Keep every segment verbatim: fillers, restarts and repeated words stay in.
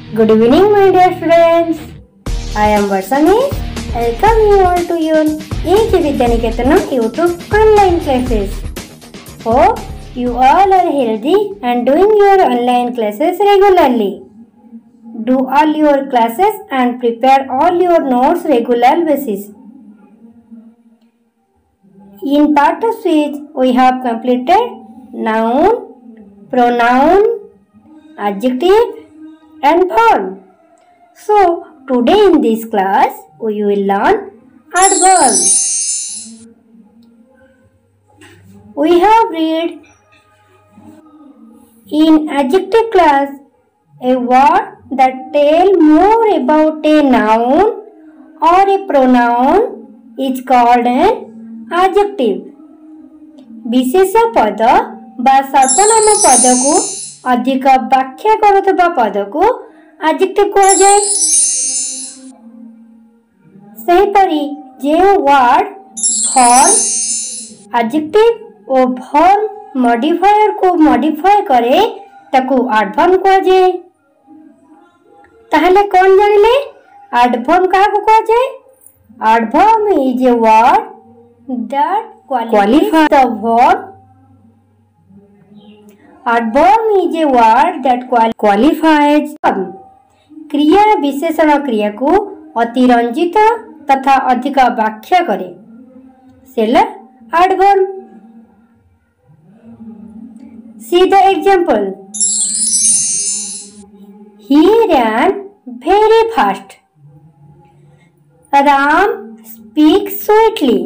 Good evening, my dear students. I am Varsani. Welcome you all to your Each Vidyaniketanam YouTube online classes. Hope you all are healthy and doing your online classes regularly. Do all your classes and prepare all your notes regular basis. In part of speech, we have completed noun, pronoun, adjective and verb. So, today in this class, we will learn adverb. We have read in adjective class a word that tell more about a noun or a pronoun is called an adjective. विशेष पद बा सर्वनाम पद को अधिक व्याख्या करुवा पद को adjective कहा जाए। सेहीपरि जे वर्ड फॉर्म एडजेक्टिव और वर्ब मॉडिफायर को मॉडिफाई करे ताकू एडवर्ब कहा जाए। ताहले कौन जानिले एडवर्ब काहा को कहा जाए? Adverb is a word that qualifies the verb. Adverb is a word that qualifies verb. क्रिया विशेषण क्रिया को अतिरंजित तथा अधिक व्याख्या करे सेला adverb. See the example. He ran very fast. Ram speaks sweetly.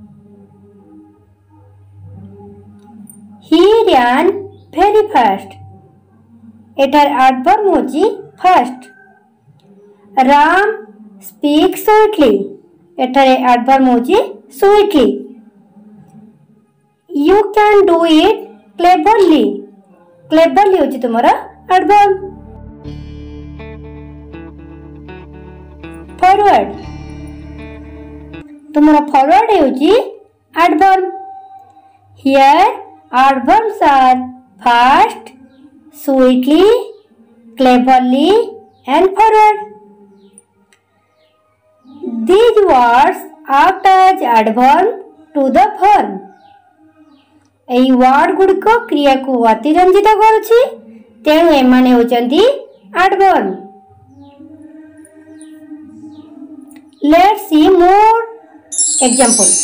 He ran very fast. एटार एडवर्ब होची fast. Ram speaks sweetly. एटारे एडवर्ब होची sweetly. You can do it cleverly. Cleverly होची तुम्हारा एडवर्ब. Forward. तुम्हारा forward होची adverb. Here adverbs are fast, sweetly, cleverly and forward. These words act as adverb to the verb. एई word गुड़िक क्रिया को अतिरंजित करुछि तेणु एमाने होचंती adverb. Let's see more example.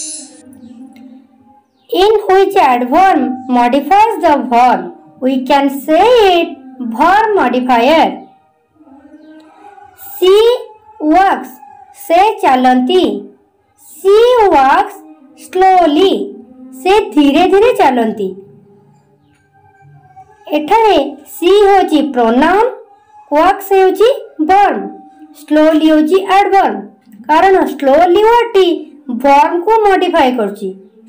In which adverb modifies the verb, we can say it verb modifier. She walks, से चलती. She walks slowly, से धीरे धीरे चलती. एठारे she होची pronoun, walks होची verb, slowly होची adverb. कारण slowly वाटी verb को modify करची.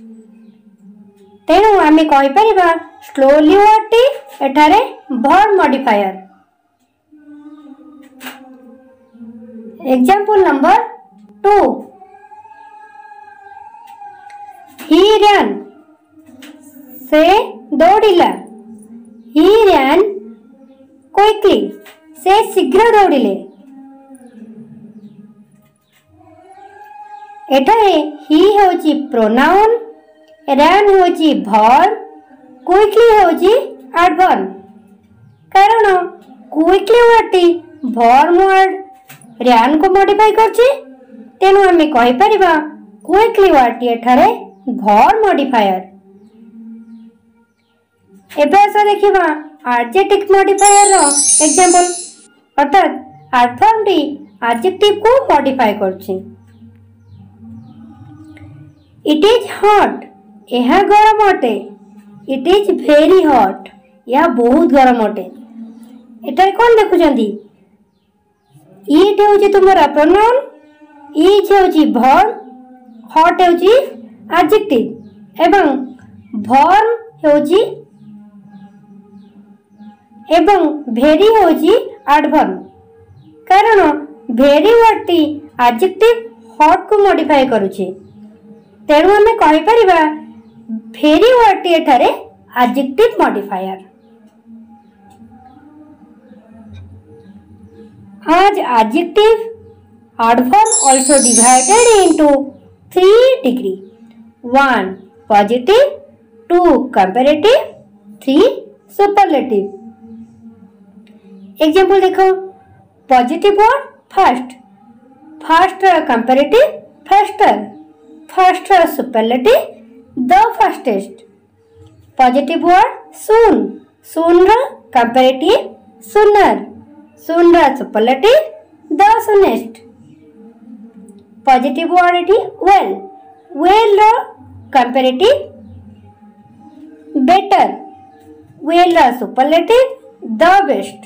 तेणु आमे कहि परिबा स्लोली वाटी एठारे verb modifier. Example number two. He ran, से दौड़िला. ही ran क्विकली, से शीघ्र दौड़िले. एठारे ही होची प्रोनाउन, ran होची verb, quickly होची adverb. कारण quickly वाटी verb word ran को modify करची तेणु आमे कहि परिबा quickly वाटी एठारे verb modifier. एबे आसा देखिबा adjective modifier रो एग्जांपल. अर्थात adverb टी adjective को modify करची. It is hot, यह गरम अटे. इट इज भेरी हॉट, यह बहुत गरम अटे. एटा कौन देखुचंदी? इट होची तुम्हारा प्रोनाउन, इज होची वर्ब, हॉट होची एडजेक्टिव एवं वर्ब होची एवं भेरी होची एडवर्ब. कारण भेरी वर्डटी एडजेक्टिव हॉट को मॉडिफाई करूची तेणु आमे कहि परिबा भेरी वर्डटी एठारे adjective modifier. As adjective, adverb also divided into three degree. one positive, two comparative, three superlative. Example देखो, positive word first, first comparative faster, first superlative the fastest. Positive word soon, soon comparative sooner, sooner superlative the soonest. Positive word it well, well comparative better, well superlative the best.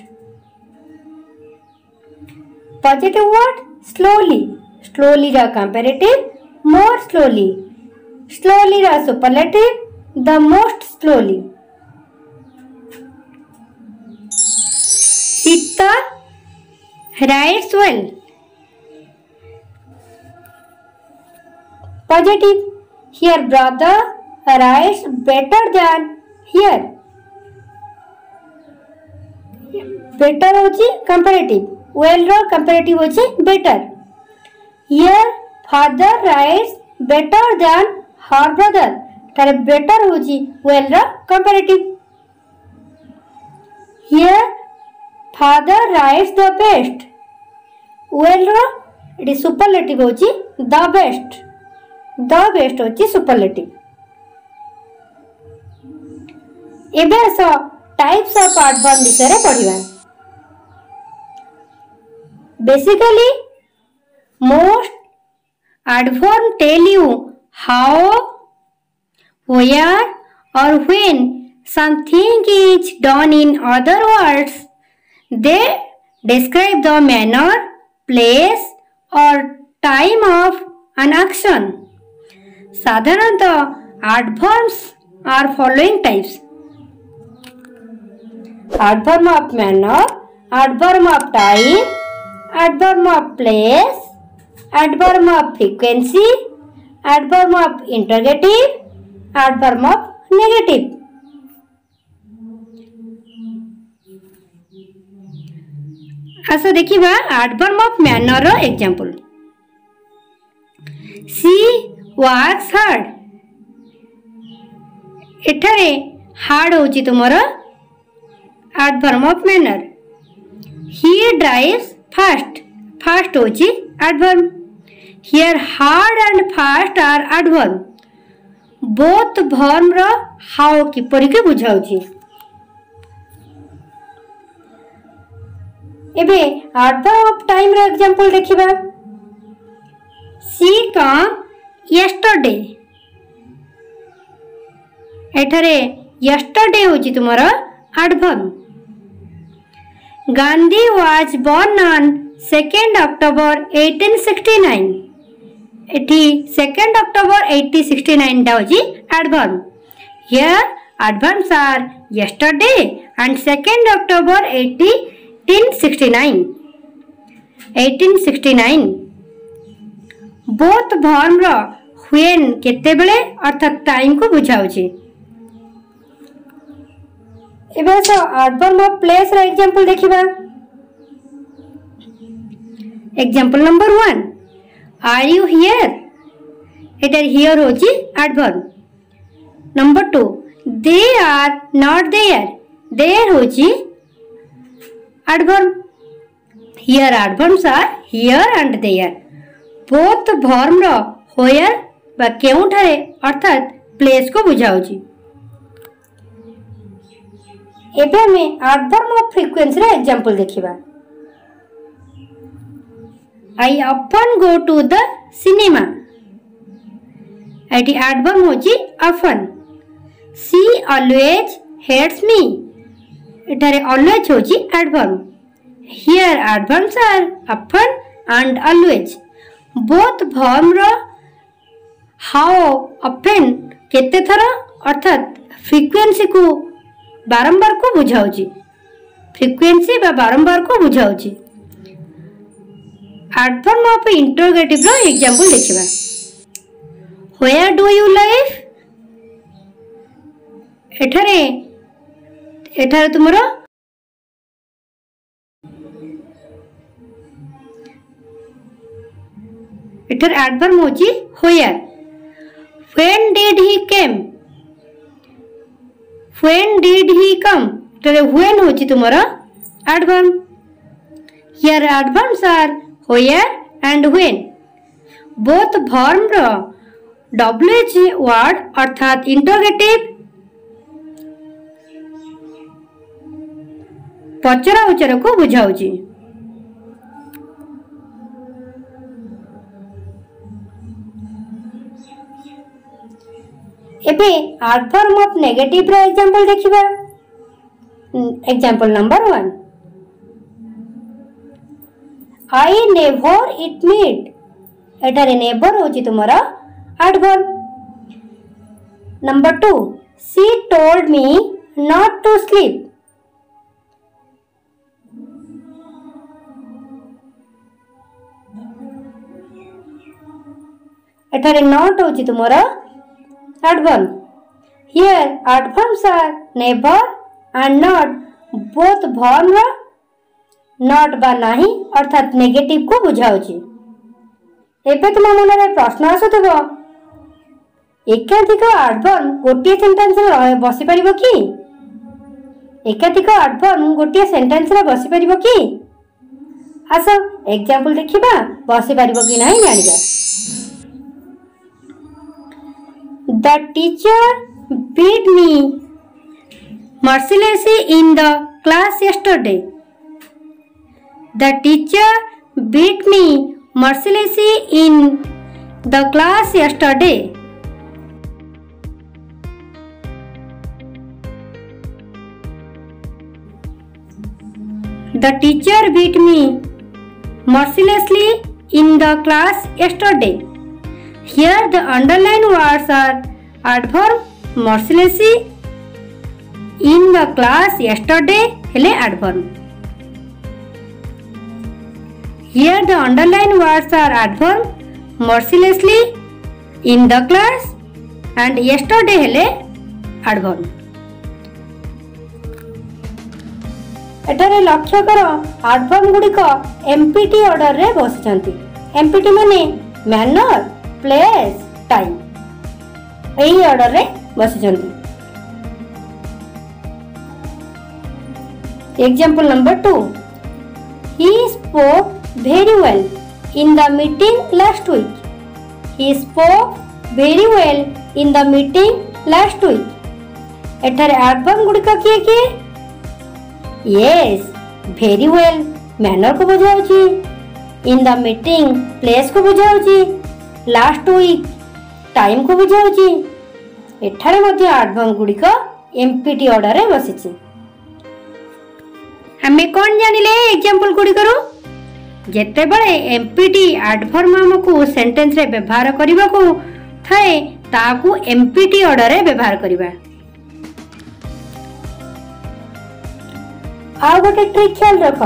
Positive word slowly, slowly comparative more slowly, slowly superlative the most slowly. Sita writes well. Positive, here brother writes better than here. Better होची comparative, well रो comparative होची better. Here father writes better than her brother. तारे better होची well रो comparative. Here father writes the best. Well रो इट superlative होची the best. The best होची superlative. एबे आस types of adverb विषय पढ़िबा. Basically, most adverb tell you how, where or when something is done. In other words, they describe the manner, place or time of an action. साधारणतः adverbs are following types: adverb of manner, adverb of time, adverb of place, adverb of frequency, adverb of interrogative, adverb of negative. आसा देखिबा adverb of manner row example. She works hard. एठारे hard होची तुमरो adverb of manner. He drives fast. Fast होची adverb. Here hard and fast are adverb. Both verb रो how किपरि के बुझाउची. एबे adverb of time row example देखिबा. She came yesterday. एठारे yesterday होची तुमरो adverb. Gandhi was born on second October eighteen sixty-nine. एठी second October eighteen sixty-nine टा होची adverb. Here adverbs are yesterday and second October eighteen sixty-nine. eighteen sixty-nine. Both verb row when केते बेले अर्थात time को बुझाउची. एबे सो adverb of place रो एग्जांपल देखिबा. Example number one. Are you here? एटर here होची adverb. Number two. They are not there. There होची adverb. Here adverbs are here and there. Both verb रो where बा केउठारे अर्थात place को बुझाउची. एबे हमें adverb of frequency रो एग्जांपल देखिबा. I often go to the cinema. एटी adverb होची often. She always hates me. एटारे always होची adverb. Here adverbs are often and always. Both verb रो how often केते थरा अर्थात frequency को बारंबार को बुझाउची. फ्रीक्वेंसी बा बारंबार को बुझाउची. adverb of interrogative रो एग्जांपल देखिबा. Where do you live? एठारे एठारे तुमरो एठर एडवर्ब होची where. When did he came, when did he come, एठर व्हेन होची तुमर adverb. Here adverbs are where and when. Both verb रो डब्ल्यूएच वर्ड अर्थात इंटरोगेटिव पचरा उचर को बुझाउची। एबे एडवर्ब ऑफ नेगेटिव रो एग्जांपल देखिबा। Example number one, I never it meet, एटारे नेवर होची तुमरा adverb. Number two, she told me not to sleep, एठारे नॉट होची तुमरा adverb. Here adverbs are never and not, both verb not बा नाही अर्थात नेगेटिव को बुझाउची। एबे तुम मन रे प्रश्न आसुथबो, एकाधिक एडवर्ब गोटे सेंटेंस रे बसी परिबो कि? एकाधिक एडवर्ब गोटे सेंटेंस रे बसी परिबो कि? आसो एग्जांपल देखिबा, बसी परिबो कि नाही जानिबा। The teacher beat me mercilessly in the class yesterday. The teacher beat me mercilessly in the class yesterday. The teacher beat me mercilessly in the class yesterday. Here the underlined words are adverb mercilessly in the class yesterday hele adverb. Here the underlined words are adverb mercilessly in the class and yesterday hele adverb. एटारे लक्ष्य कर adverb गुड़िक MPT order रे बसिचंती। MPT माने manner, place, time, यही order रे बसिचंती। Example number two, he spoke very well in the meeting last week. He spoke very well in the meeting last week. एठारे adverb गुड़िक किए किए? Yes, very well मैनर को बुझाउची, in the meeting प्लेस को बुझाउची, लास्ट वीक टाइम को बुझाउची। एठारे मध्ये एडवर्ब गुड़िक एमपीटी ऑर्डर रे बसिची। हमें कौन जानिले एग्जांपल गुड़ी करू? जेते बळे एमपीटी एडवर्ब हमकु सेंटेंस रे व्यवहार करिबा को थाए ताकू एमपीटी ऑर्डर रे व्यवहार करिबा। आ गोटे ट्रिक ख्याल रख,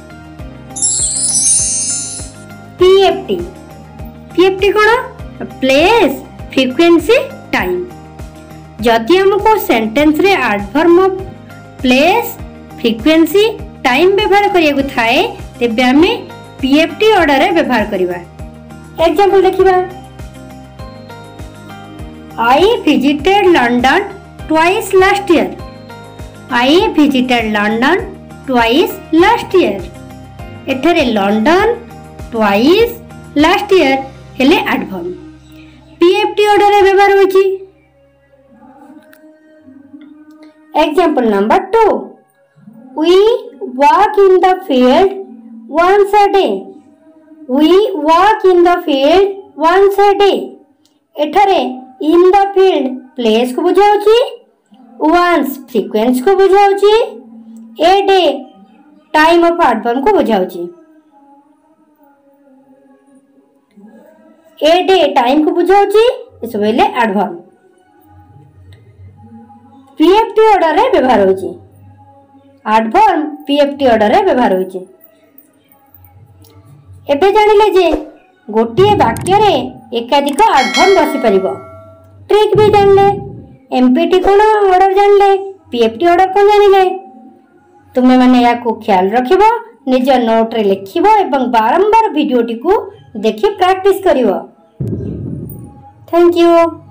पीएफटी। पीएफटी कोन? Place, frequency, time. जदि हमको सेंटेंस रे एडवर्ब प्लेस, फ्रीक्वेंसी, टाइम व्यवहार करिया को थाए तेबे हमें पीएफटी ऑर्डर रे व्यवहार करिबा। एग्जांपल देखिबा। I visited London twice last year. I visited London twice last year. एठारे लंडन, ट्वाइस, लास्ट ईयर हेले एडवर्ब। पीएफटी ऑर्डर रे व्यवहार होची। Example number two, we walk in the field once a day. We walk in the field once a day. एठारे in the field place को बुझाउची, once frequency को बुझाउची, a day time of adverb को बुझाउची। a day time को बुझाउची, इस वेले adverb. PFT order रे व्यवहार होची। एडवर्ब पीएफटी ऑर्डर रे व्यवहार होची। एबे जानिले जे गोटिए वाक्य रे एकाधिक एडवर्ब बसी परिबो। ट्रिक भी जानले, एमपीटी कोन ऑर्डर जानले, पीएफटी ऑर्डर कोन जानिले। तुमे माने या को ख्याल रखिबो निज नोट रे लिखिबो एवं बारंबार वीडियोटी को देखि प्रैक्टिस करिवो। Thank you.